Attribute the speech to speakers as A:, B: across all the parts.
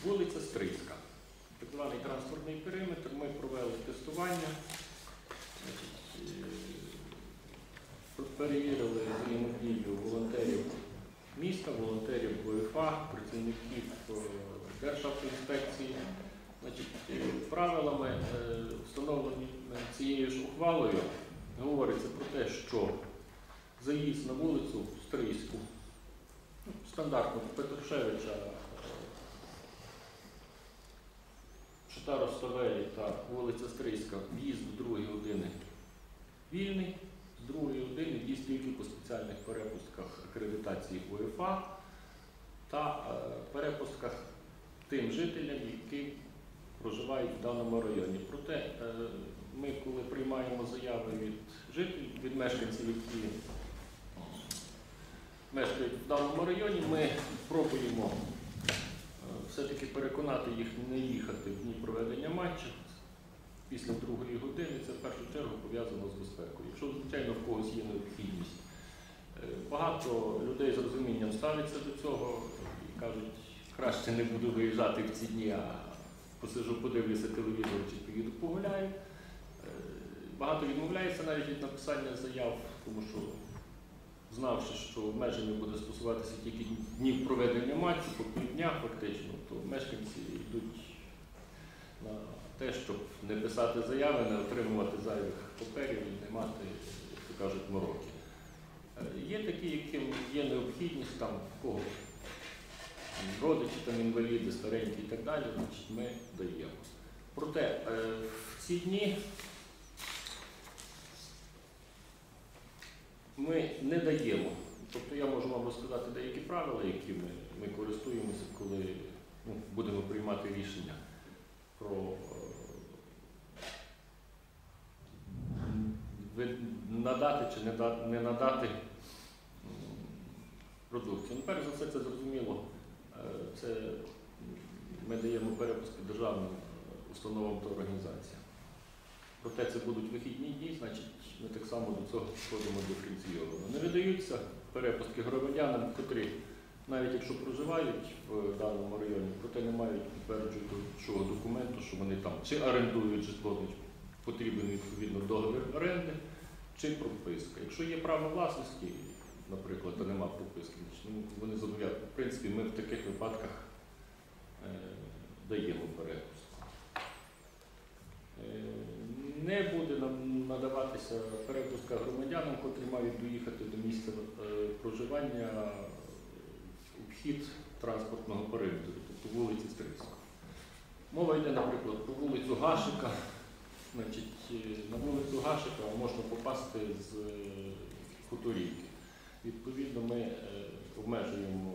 A: Вулиця Стрийська. Так званий транспортний периметр. Ми провели тестування. Перевірили взаємодію волонтерів міста, волонтерів УЄФА, працівників Державтоінспекції. Правилами, встановленими цією ж ухвалою, говориться про те, що заїзд на вулицю Стрийську, стандартно Петрушевича, Шота Руставелі та вулиця Стрийська, в'їзд до 2-ї години вільний, з 2-ї години в'їзд тільки по спеціальних перепустках акредитації УЄФА та перепустках тим жителям, які проживають в даному районі. Проте ми, коли приймаємо заяви від жителів, від мешканців, які мешкають в даному районі, ми пробуємо все-таки переконати їх не їхати в дні проведення матчів після 2-ї години. Це в першу чергу пов'язано з безпекою. Якщо, звичайно, в когось є необхідність. Багато людей з розумінням ставляться до цього і кажуть, краще не буду виїжджати в ці дні, а посиджу, подивлюся телевізор чи поїду погуляю. Багато відмовляється навіть від написання заяв, тому що, знавши, що обмеження буде стосуватися тільки днів проведення матчу, по півдня фактично, то мешканці йдуть на те, щоб не писати заяви, не отримувати зайвих паперів і не мати, як то кажуть, мороки. Є такі, яким є необхідність, там, в кого родичі, там, інваліди, старенькі і так далі, значить, ми даємо. Проте в ці дні ми не даємо. Тобто я можу вам розказати деякі правила, якими ми користуємося, коли будемо приймати рішення про надати чи не надати продукцію. Перш за все, це зрозуміло. Це ми даємо перепуски державним установам та організаціям. Проте це будуть вихідні дні, значить ми так само до цього підходимо диференційовано. Не видаються перепуски громадянам, котрі, навіть якщо проживають в даному районі, проте не мають підтверджуючого документу, що вони там чи орендують житло, потрібен відповідно договір оренди, чи прописка. Якщо є право власності, наприклад, а нема прописки, вони зобов'язані. В принципі, ми в таких випадках даємо перепуск. Не буде надаватися перепустка громадянам, котрі мають доїхати до місця проживання у вхід транспортного периметру, тобто вулиці Стрийської. Мова йде, наприклад, про вулицю Гашика. Значить, на вулицю Гашика можна попасти з Хуторівки. Відповідно, ми обмежуємо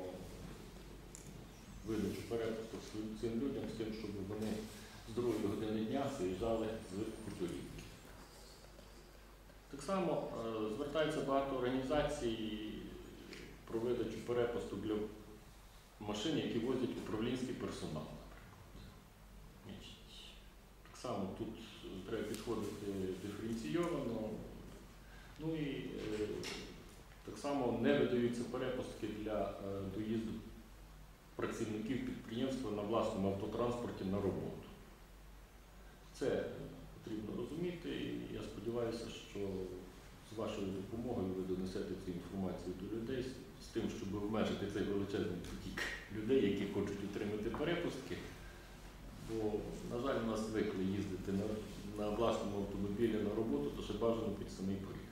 A: видачу перепусток цим людям з тим, щоб вони з 2-ї години дня заїжджали з Хуторівки. Так само звертається багато організацій про видачу перепусток для машин, які возять управлінський персонал. Так само тут треба підходити диференційовано. Ну і так само не видаються перепустки для доїзду працівників підприємства на власному автотранспорті на роботу. Це потрібно розуміти, і я сподіваюся, що з вашою допомогою ви донесете цю інформацію до людей з тим, щоб обмежити цей величезний потік людей, які хочуть отримати перепустки. Бо, на жаль, у нас звикли їздити на власному автомобілі на роботу, то ще бажано під самий поріг.